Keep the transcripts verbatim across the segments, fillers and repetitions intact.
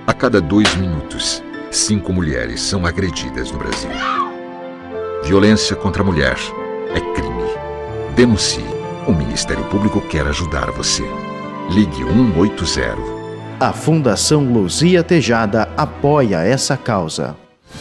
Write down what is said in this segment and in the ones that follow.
A cada dois minutos, cinco mulheres são agredidas no Brasil. Violência contra a mulher é crime. Denuncie. O Ministério Público quer ajudar você. Ligue um oito zero. A Fundação Luzia Tejada apoia essa causa.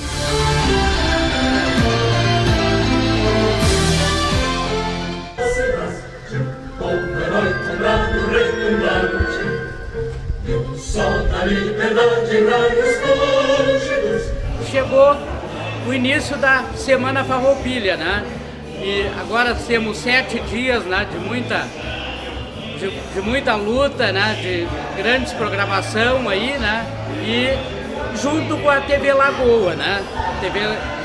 Chegou o início da Semana Farroupilha, né? E agora temos sete dias, né, de muita, de, de muita luta, né, de grandes programação aí, né? E junto com a T V Lagoa, né? T V...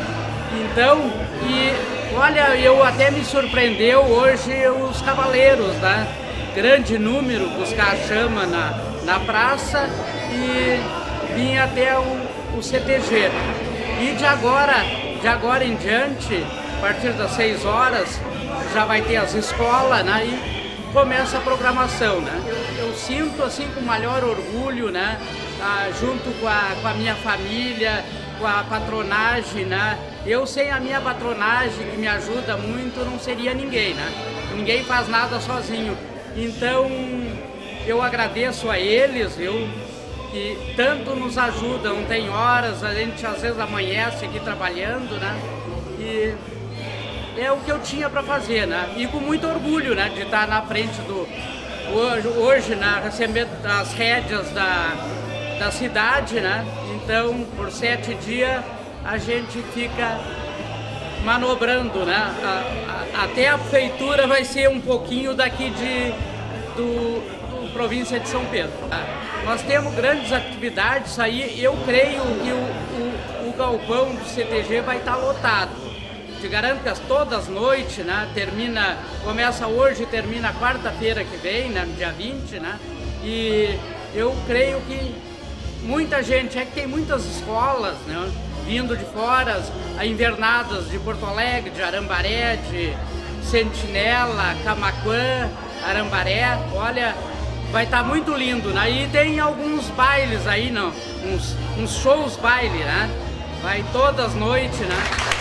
Então, e olha, eu até me surpreendeu hoje os cavaleiros, né? Grande número, buscar a chama na, na praça e vim até o, o C T G. E de agora, de agora em diante, a partir das seis horas, já vai ter as escolas, né? E começa a programação, né? Eu, eu sinto assim com maior orgulho, né? Ah, junto com a, com a minha família, com a patronagem, né? Eu sem a minha patronagem, que me ajuda muito, não seria ninguém, né? Ninguém faz nada sozinho. Então, eu agradeço a eles, eu, que tanto nos ajudam, tem horas, a gente às vezes amanhece aqui trabalhando, né? E é o que eu tinha para fazer, né? E com muito orgulho, né, de estar na frente do... Hoje, hoje né, recebendo as rédeas da, da cidade, né? Então, por sete dias, a gente fica manobrando, né? A, a, até a prefeitura vai ser um pouquinho daqui de, do, do província de São Pedro. Nós temos grandes atividades aí, eu creio que o, o, o galpão do C T G vai estar lotado. Te garanto que todas as noites, né? Termina, começa hoje e termina quarta-feira que vem, né? Dia vinte, né? E eu creio que muita gente, é que tem muitas escolas, né? Vindo de fora, a invernadas de Porto Alegre, de Arambaré, de Sentinela, Camaquã, Arambaré, olha, vai estar muito lindo, né? E tem alguns bailes aí, não, uns, uns shows baile, né? Vai todas as noites, né?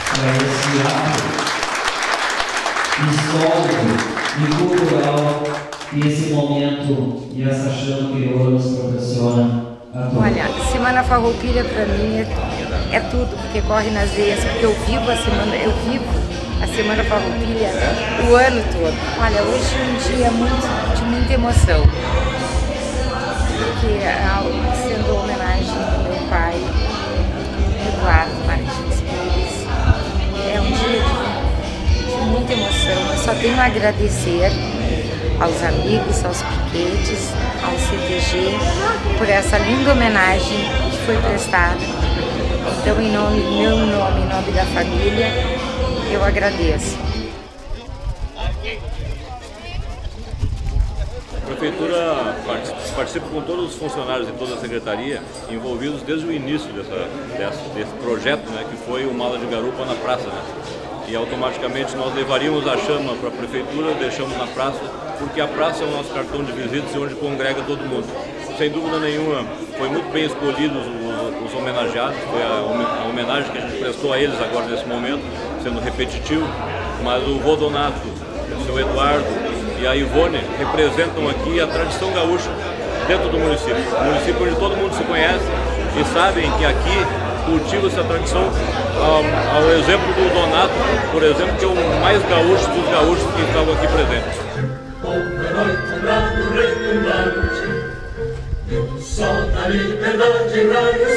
Histórico e cultural que esse momento e essa chama que hoje nos proporciona. Olha, Semana Farroupilha para mim é, é tudo, porque corre nas veias, porque eu vivo a semana, eu vivo a Semana Farroupilha o ano todo. Olha, hoje é um dia muito, de muita emoção, porque sendo homenagem ao meu pai, Eduardo Martins Pires, é um dia de, de muita emoção. Eu só tenho a agradecer aos amigos, aos piquetes, ao C T G, por essa linda homenagem que foi prestada. Então, em nome, meu nome, em nome da família, eu agradeço. A Prefeitura participa com todos os funcionários e toda a Secretaria envolvidos desde o início dessa, dessa, desse projeto, né, que foi o Mala de Garupa na praça, né? E automaticamente nós levaríamos a chama para a Prefeitura, deixamos na praça, porque a praça é o nosso cartão de visitas e onde congrega todo mundo. Sem dúvida nenhuma, foi muito bem escolhidos os, os homenageados, foi a, a homenagem que a gente prestou a eles agora nesse momento, sendo repetitivo, mas o vô Donato, o seu Eduardo e a Ivone representam aqui a tradição gaúcha dentro do município. Um município onde todo mundo se conhece e sabem que aqui cultiva essa tradição, ao, ao exemplo do Donato, por exemplo, que é o mais gaúcho dos gaúchos que estavam aqui presentes. O sol da liberdade